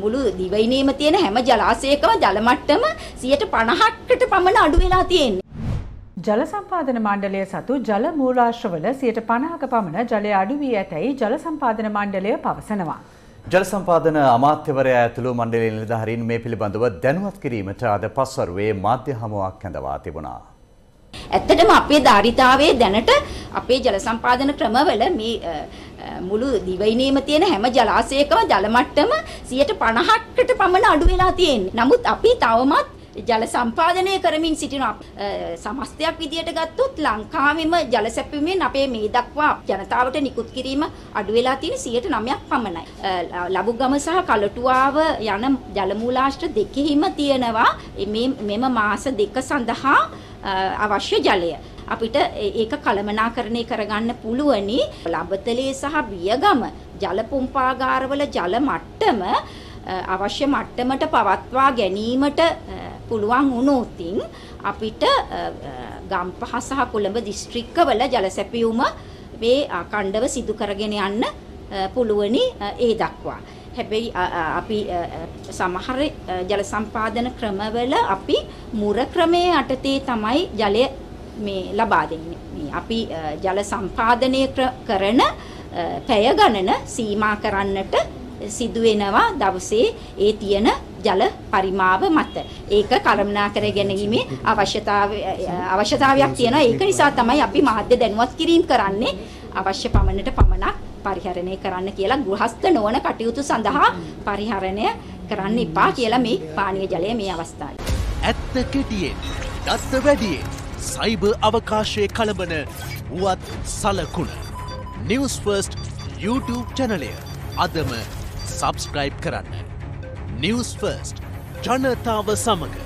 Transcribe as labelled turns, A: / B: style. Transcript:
A: මුළු දිවයිනේම තියෙන හැම ජලාශයකම ජල මට්ටම 50%කට පමණ අඩු වෙලා තියෙන්නේ.
B: ජල සම්පාදන මණ්ඩලය සතු ජල මූලාශ්‍රවල 50%ක පමණ ජලය අඩු වී ඇතැයි ජල සම්පාදන මණ්ඩලය පවසනවා.
C: ජල සම්පාදන අමාත්‍යවරයා ඇතුළු මණ්ඩලයේ නිලධාරීන් මේ පිළිබඳව දැනුවත් කිරීමට අද පස්වරුවේ මාධ්‍ය හමුවක් කැඳවා තිබුණා.
A: ඇත්තටම අපේ ධාරිතාවයේ දැනට අපේ ජල සම්පාදන ක්‍රමවල මේ මුළු දිවයිනේම තියෙන හැම ජලාශයකම ජල මට්ටම 50%කට පමණ අඩු වෙලා තියෙන්නේ. නමුත් අපි තවමත් ජල සම්පාදනය කරමින් සිටිනවා. සමස්තයක් විදියට ගත්තොත් ලංකාවෙම ජල සැපයීමෙන් අපේ මේ දක්වා ජනතාවට නිකුත් කිරීම අඩු වෙලා තියෙන 9%ක් පමණයි. ලබුගම සහ කලටුවාව යන ජල මූලාශ්‍ර දෙකෙහිම තියෙනවා මෙම මාස දෙක සඳහා අවශ්‍ය ජලය. අපිට ඒක කළමනාකරණය කරගන්න පුළුවනි. ලබතලේ සහ බියගම ජල පුම්පාගාරවල ජල මට්ටම අවශ්‍ය මට්ටමට පවත්වා ගැනීමට පුළුවන් වුණොත් අපිට ගම්පහ සහ කොළඹ දිස්ත්‍රික්කවල ජල සැපයුම මේ අඛණ්ඩව සිදු කරගෙන යන්න පුළුවනි ඒ දක්වා. හැබැයි අපි සමහර ජල සම්පාදන ක්‍රමවල අපි මුර ක්‍රමයේ යටතේ තමයි ජලය මේ ලබා දෙන්නේ. මේ අපි ජල සම්පාදනය කරන පැය ගණන සීමා කරන්නට සිදු වෙනවා දවසේ ඒ තියෙන ජල පරිමාව මත. ඒක කළමනා කර ගැනීමේ අවශ්‍යතාවයක් තියෙනවා. ඒක නිසා තමයි අපි මාධ්‍ය දැනුවත් කිරීම කරන්නේ අවශ්‍ය පමණට පමණක් පරිහරණය කරන්න කියලා. ගෘහස්ත නොවන කටයුතු සඳහා පරිහරණය කරන්න එපා කියලා මේ පානීය ජලය මේ අවස්ථාවේ.
D: ඇත්ත කෙටියෙන් දත්ත වැඩියෙන් සයිබර් අවකාශයේ කලබන වුවත් සලකුණ. නිවුස් ෆර්ස්ට් YouTube චැනලය අදම සබස්ක්‍රයිබ් කරන්න. නිවුස් ෆර්ස්ට් ජනතාව සමග